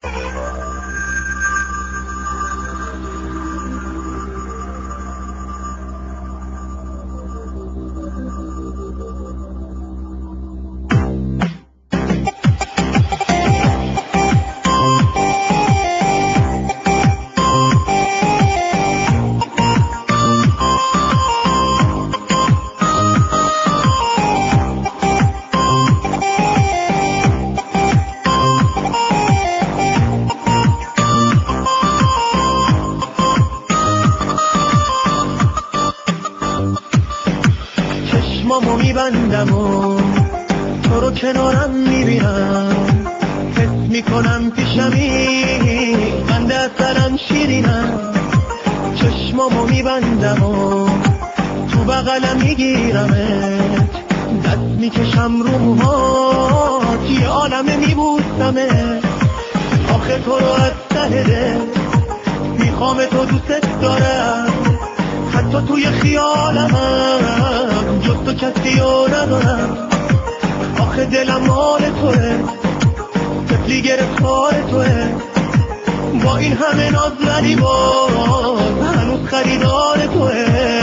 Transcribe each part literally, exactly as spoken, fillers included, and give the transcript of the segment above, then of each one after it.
چشمامو میبندم و تو رو کنارم میبینم، حس میکنم پیشمی قند اثرم شیرینم. چشمامو میبندم و تو بغلم میگیرمت، دست میکشم رو موهات یه عالمه میبوسمت. آخه تو رو از ته دل میخوام، تو دوست دارم، حتی توی خیالم جز تو کسی رو ندارم. آخه دلم مال توه، طفلی گرفتار توه، با این همه ناز ولی باز هنوز خریدار توه.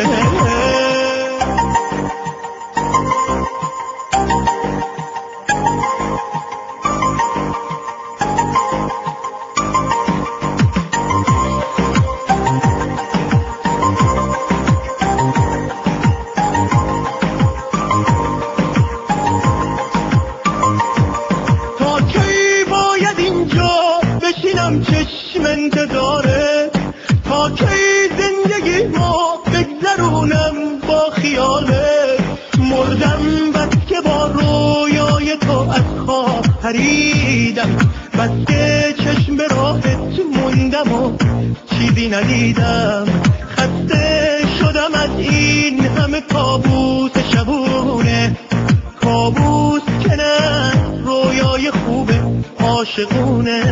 بشینم چشم انتظاره، تا کی زندگی ما بگذرونم با خیاله. مردم بس که با رویای تو از خواب پریدم، بس که چشم به راهت موندم و چیزی ندیدم. خسته شدم از این همه کابوس شبونه، کابوس که نه رویای خوبه عاشقونه.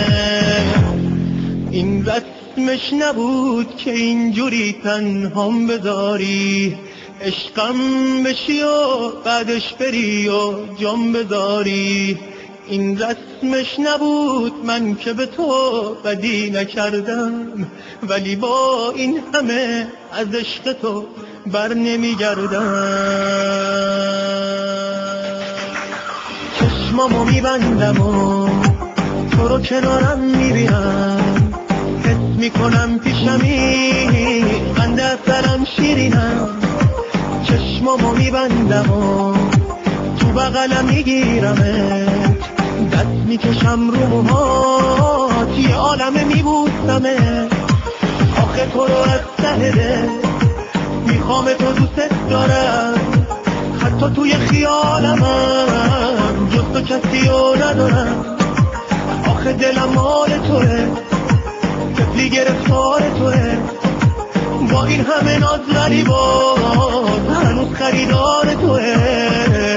این رسمش نبود که اینجوری تنهام بذاری، عشقم بشی و بعدش بری و جام بذاری. این رسمش نبود، من که به تو بدی نکردم، ولی با این همه از عشق تو بر نمیگردم. چشمامو میبندم و تو رو کنارم میبینم، حس میکنم پیشمی قند اثرم شیرینم. چشمامو میبندم و تو بغلم میگیرمت، دست میکشم رو موهات یه عالمه میبوسمت. آخه تو رو از ته دل میخوام، تو دوست دارم، حتی توی خیالم جز تو کسی رو ندارم. آخه دلم مال توه، طفلی گرفتار توه، با این همه ناز ولی باز هنوز خریدار توه.